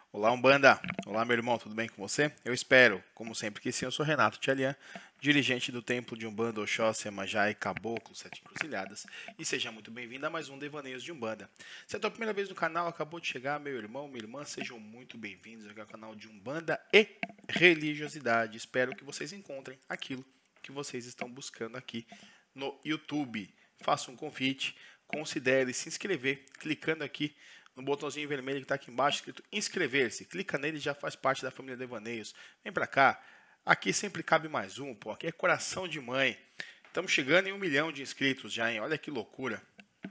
Olá, Umbanda. Olá, meu irmão, tudo bem com você? Eu espero, como sempre, que sim. Eu sou Renato Tchalian, dirigente do Templo de Umbanda, Oxóssi, Iemanjá e Caboclo, Sete Encruzilhadas. E seja muito bem-vindo a mais um Devaneios de Umbanda. Se é a tua primeira vez no canal, acabou de chegar, meu irmão, minha irmã, sejam muito bem-vindos aqui ao canal de Umbanda e Religiosidade. Espero que vocês encontrem aquilo que vocês estão buscando aqui no YouTube. Faça um convite, considere se inscrever, clicando aqui no botãozinho vermelho que está aqui embaixo, escrito inscrever-se. Clica nele e já faz parte da família Devaneios. Vem pra cá. Aqui sempre cabe mais um, pô. Aqui é coração de mãe. Estamos chegando em 1 milhão de inscritos já, hein? Olha que loucura.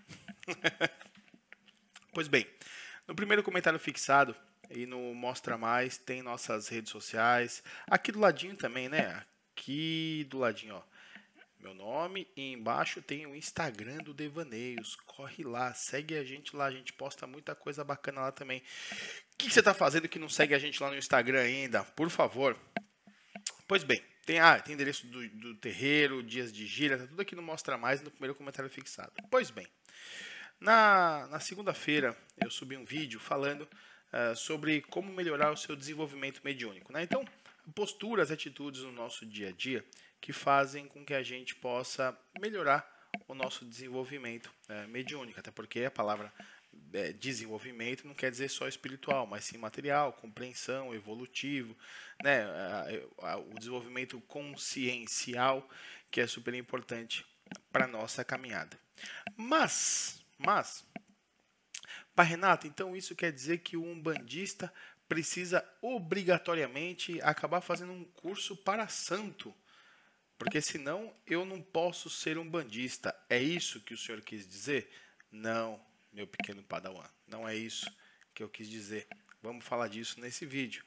Pois bem, no primeiro comentário fixado e no Mostra Mais, tem nossas redes sociais. Aqui do ladinho também, né? Aqui do ladinho, ó. Meu nome e embaixo tem o Instagram do Devaneios. Corre lá, segue a gente lá, a gente posta muita coisa bacana lá também. O que você está fazendo que não segue a gente lá no Instagram ainda? Por favor. Pois bem, tem endereço do terreiro, dias de gira, tá tudo aqui no Mostra Mais no primeiro comentário fixado. Pois bem, na segunda-feira eu subi um vídeo falando sobre como melhorar o seu desenvolvimento mediúnico, né? Então, posturas, atitudes no nosso dia a dia que fazem com que a gente possa melhorar o nosso desenvolvimento mediúnico, até porque a palavra desenvolvimento não quer dizer só espiritual, mas sim material, compreensão, evolutivo, né? O desenvolvimento consciencial, que é super importante para a nossa caminhada. Mas, Pai Renato, então isso quer dizer que o umbandista precisa obrigatoriamente acabar fazendo um curso para santo, porque senão eu não posso ser um bandista. É isso que o senhor quis dizer? Não, meu pequeno padawan, não é isso que eu quis dizer. Vamos falar disso nesse vídeo.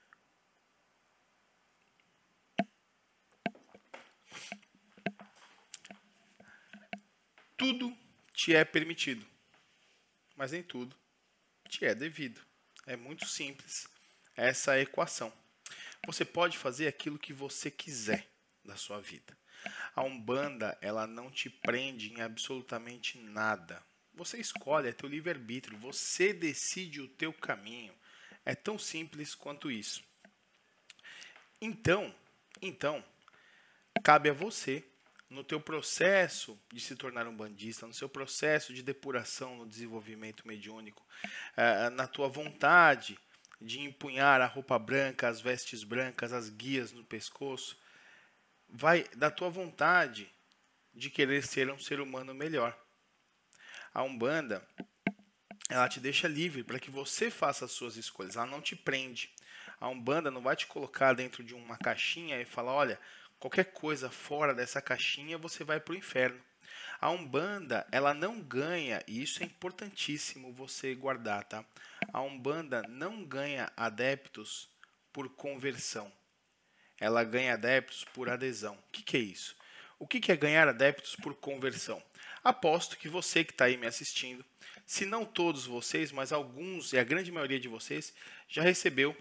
Tudo te é permitido, mas nem tudo te é devido. É muito simples essa equação. Você pode fazer aquilo que você quiser da sua vida. A Umbanda, ela não te prende em absolutamente nada. Você escolhe, é teu livre-arbítrio, você decide o teu caminho. É tão simples quanto isso. Então, cabe a você, no teu processo de se tornar um bandista, no seu processo de depuração no desenvolvimento mediúnico, na tua vontade de empunhar a roupa branca, as vestes brancas, as guias no pescoço, vai da tua vontade de querer ser um ser humano melhor. A Umbanda, ela te deixa livre para que você faça as suas escolhas, ela não te prende. A Umbanda não vai te colocar dentro de uma caixinha e falar, olha, qualquer coisa fora dessa caixinha você vai para o inferno. A Umbanda, ela não ganha, e isso é importantíssimo você guardar, tá? A Umbanda não ganha adeptos por conversão. Ela ganha adeptos por adesão. O que é isso? O que é ganhar adeptos por conversão? Aposto que você que está aí me assistindo, se não todos vocês, mas alguns e a grande maioria de vocês, já recebeu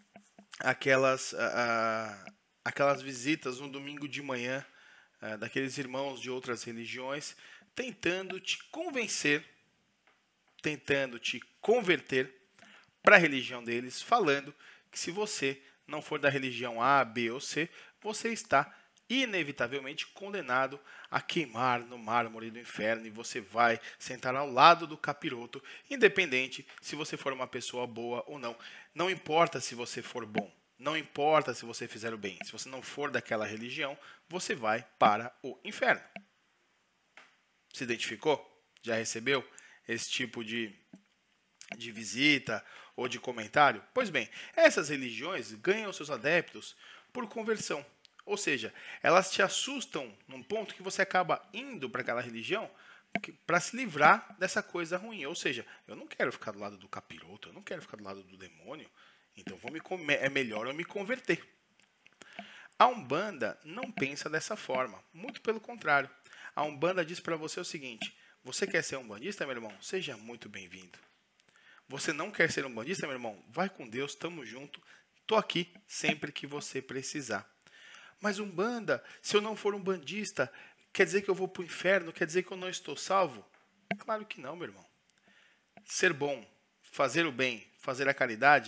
aquelas visitas no domingo de manhã daqueles irmãos de outras religiões, tentando te convencer, tentando te converter para a religião deles, falando que se você não for da religião A, B ou C, você está inevitavelmente condenado a queimar no mármore do inferno e você vai sentar ao lado do capiroto, independente se você for uma pessoa boa ou não. Não importa se você for bom, não importa se você fizer o bem. Se você não for daquela religião, você vai para o inferno. Se identificou? Já recebeu esse tipo de visita ou de comentário? Pois bem, essas religiões ganham seus adeptos por conversão. Ou seja, elas te assustam num ponto que você acaba indo para aquela religião para se livrar dessa coisa ruim. Ou seja, eu não quero ficar do lado do capiroto, eu não quero ficar do lado do demônio, então é melhor eu me converter. A Umbanda não pensa dessa forma, muito pelo contrário. A Umbanda diz para você o seguinte: você quer ser um bandista, meu irmão? Seja muito bem-vindo. Você não quer ser um bandista, meu irmão? Vai com Deus, tamo junto. Tô aqui sempre que você precisar. Mas Umbanda, se eu não for um bandista, quer dizer que eu vou pro inferno? Quer dizer que eu não estou salvo? Claro que não, meu irmão. Ser bom, fazer o bem, fazer a caridade,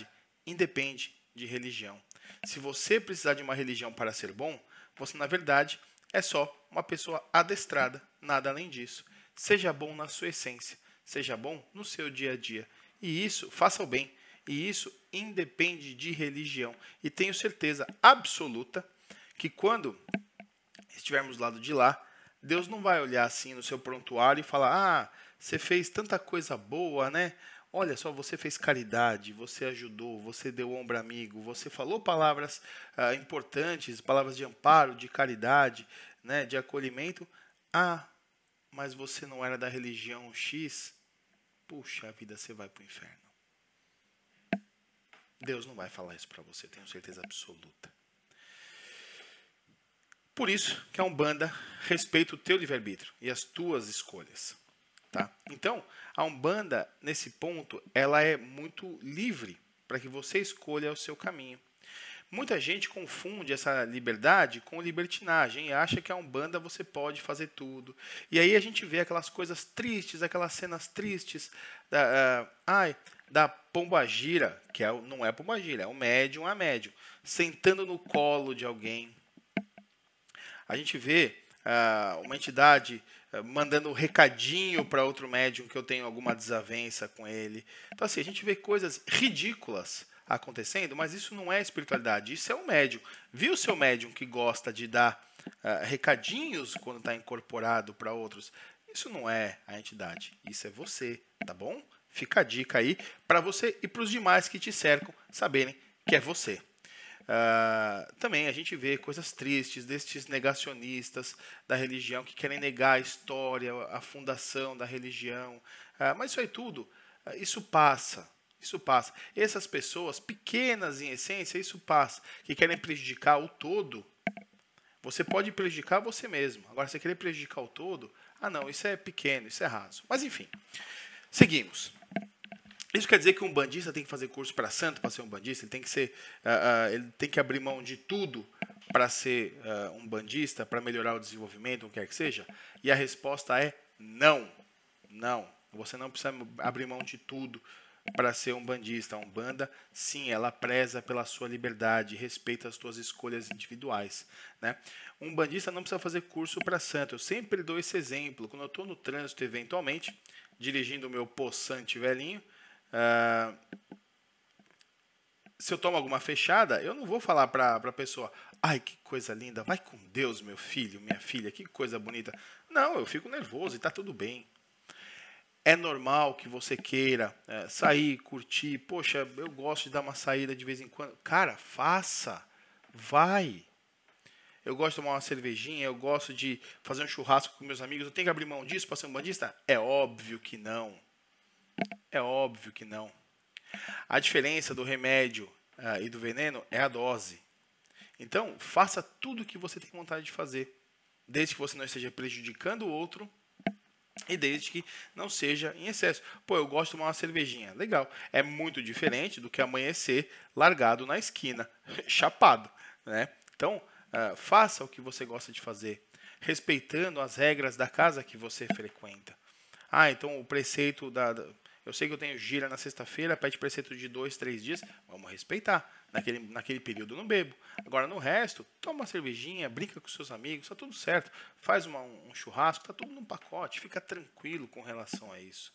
independe de religião. Se você precisar de uma religião para ser bom, você, na verdade, é só uma pessoa adestrada, nada além disso. Seja bom na sua essência, seja bom no seu dia a dia. E isso, faça o bem. E isso independe de religião. E tenho certeza absoluta que quando estivermos do lado de lá, Deus não vai olhar assim no seu prontuário e falar: ah, você fez tanta coisa boa, né? Olha só, você fez caridade, você ajudou, você deu ombro amigo, você falou palavras importantes, palavras de amparo, de caridade, né, de acolhimento. Ah, mas você não era da religião X? Puxa vida, você vai para o inferno. Deus não vai falar isso para você, tenho certeza absoluta. Por isso que a Umbanda respeita o teu livre-arbítrio e as tuas escolhas. Tá? Então, a Umbanda, nesse ponto, ela é muito livre para que você escolha o seu caminho. Muita gente confunde essa liberdade com libertinagem e acha que a Umbanda você pode fazer tudo. E aí a gente vê aquelas coisas tristes, aquelas cenas tristes da pombagira, que não é pombagira, é um médium a médium, sentando no colo de alguém. A gente vê uma entidade mandando um recadinho para outro médium que eu tenho alguma desavença com ele. Então, assim, a gente vê coisas ridículas acontecendo, mas isso não é espiritualidade, isso é um médium. Viu o seu médium que gosta de dar recadinhos quando está incorporado para outros? Isso não é a entidade, isso é você, tá bom? Fica a dica aí para você e para os demais que te cercam saberem que é você. Também a gente vê coisas tristes destes negacionistas da religião que querem negar a história, a fundação da religião. Mas isso aí tudo, isso passa. Isso passa. Essas pessoas, pequenas em essência, isso passa. Que querem prejudicar o todo, você pode prejudicar você mesmo. Agora, você querer prejudicar o todo, não, isso é pequeno, isso é raso. Mas enfim, seguimos. Isso quer dizer que um bandista tem que fazer curso para santo para ser um bandista? Ele tem que ser, ele tem que abrir mão de tudo para ser um bandista, para melhorar o desenvolvimento, o que quer que seja? E a resposta é não. Não. Você não precisa abrir mão de tudo para ser um bandista. A Umbanda, sim, ela preza pela sua liberdade, respeita as suas escolhas individuais. Né? Um bandista não precisa fazer curso para santo. Eu sempre dou esse exemplo. Quando eu estou no trânsito, eventualmente, dirigindo o meu possante velhinho, se eu tomo alguma fechada, eu não vou falar para a pessoa: ai, que coisa linda, vai com Deus, meu filho, minha filha, que coisa bonita. Não, eu fico nervoso e está tudo bem. É normal que você queira sair, curtir. Poxa, eu gosto de dar uma saída de vez em quando. Cara, faça. Vai. Eu gosto de tomar uma cervejinha, eu gosto de fazer um churrasco com meus amigos. Eu tenho que abrir mão disso para ser um bandista? É óbvio que não. É óbvio que não. A diferença do remédio e do veneno é a dose. Então, faça tudo o que você tem vontade de fazer, desde que você não esteja prejudicando o outro e desde que não seja em excesso. Pô, eu gosto de tomar uma cervejinha. Legal. É muito diferente do que amanhecer largado na esquina, chapado. Né? Então, faça o que você gosta de fazer, respeitando as regras da casa que você frequenta. Então o preceito eu sei que eu tenho gira na sexta-feira, pede preceito de 2, 3 dias. Vamos respeitar. Naquele período eu não bebo. Agora, no resto, toma uma cervejinha, brinca com seus amigos, está tudo certo. Faz um churrasco, está tudo num pacote. Fica tranquilo com relação a isso.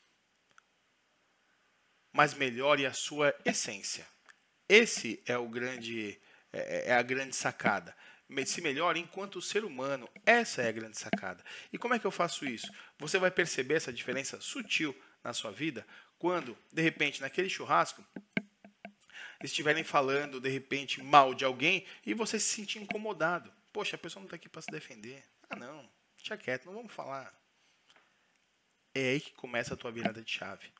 Mas melhore a sua essência. Esse é a grande sacada. Se melhore enquanto ser humano. Essa é a grande sacada. E como é que eu faço isso? Você vai perceber essa diferença sutil na sua vida quando, de repente, naquele churrasco, estiverem falando, de repente, mal de alguém e você se sentir incomodado. Poxa, a pessoa não está aqui para se defender. Não, deixa quieto, não vamos falar. É aí que começa a tua virada de chave.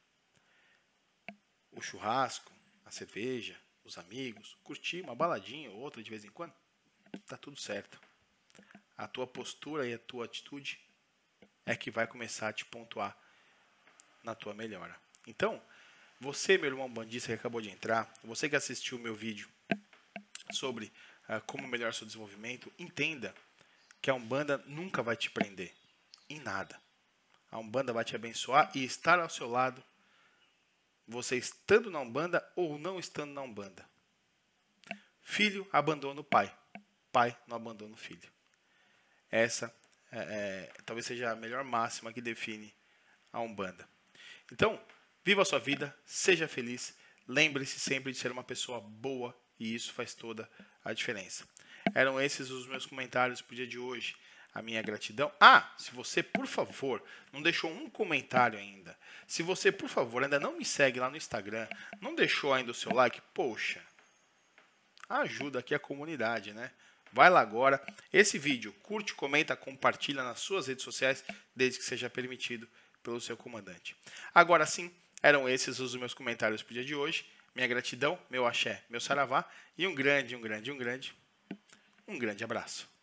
O churrasco, a cerveja, os amigos, curtir uma baladinha ou outra de vez em quando, tá tudo certo. A tua postura e a tua atitude é que vai começar a te pontuar na tua melhora. Então, você, meu irmão bandista que acabou de entrar, você que assistiu o meu vídeo sobre como melhorar seu desenvolvimento, entenda que a Umbanda nunca vai te prender em nada. A Umbanda vai te abençoar e estar ao seu lado você estando na Umbanda ou não estando na Umbanda. Filho abandona o pai. Pai não abandona o filho. Essa talvez seja a melhor máxima que define a Umbanda. Então, viva a sua vida, seja feliz, lembre-se sempre de ser uma pessoa boa e isso faz toda a diferença. Eram esses os meus comentários para o dia de hoje. A minha gratidão. Se você, por favor, não deixou um comentário ainda, se você, por favor, ainda não me segue lá no Instagram, não deixou ainda o seu like, poxa, ajuda aqui a comunidade, né? Vai lá agora. Esse vídeo, curte, comenta, compartilha nas suas redes sociais, desde que seja permitido pelo seu comandante. Agora sim, eram esses os meus comentários para o dia de hoje. Minha gratidão, meu axé, meu saravá e um grande abraço.